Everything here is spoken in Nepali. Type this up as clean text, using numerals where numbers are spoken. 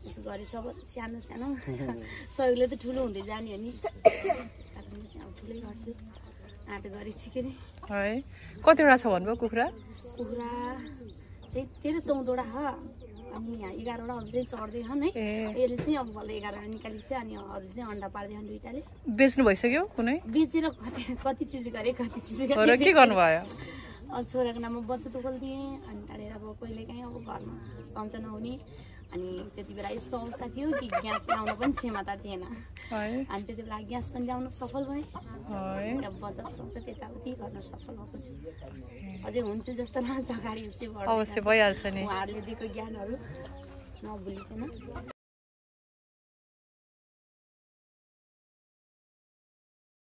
यसो गरेछ अब सानो सानो सहयोगले त ठुलो हुँदै जाने हो नि त्यस कारणले चाहिँ अब ठुलै गर्छु आँट गरेछु के अरे है कतिवटा छ भन्नुभयो कुखुरा कुखुरा चाहिँ 13-14वटा छ अनि यहाँ 11वटाहरू चाहिँ चढ्दैछन् है यसले चाहिँ अब भलै 11वटा निकालेको छ अनि अरू चाहिँ अन्डा पार्दैछन् दुईटाले बेच्नु भइसक्यो कुनै बेचेर कति चिज गरे कति चिज गरे के गर्नुभयो छोराको नाममा बचत खोलिदिएँ अनि त्यहाँनिर अब कहिलेकाहीँ अब घरमा सञ्चय नहुने अनि त्यति बेला यस्तो अवस्था थियो कि ग्यास ल्याउन पनि क्षमता थिएन अनि त्यति बेला ग्यास पनि ल्याउन सफल भएँ बचत सञ्चय त्यताउति गर्न सफल भएको छु अझै हुन्छ जस्तो लाग्छ अगाडि अवश्य भइहाल्छ नि उहाँहरूले दिएको ज्ञानहरू नभुलिकन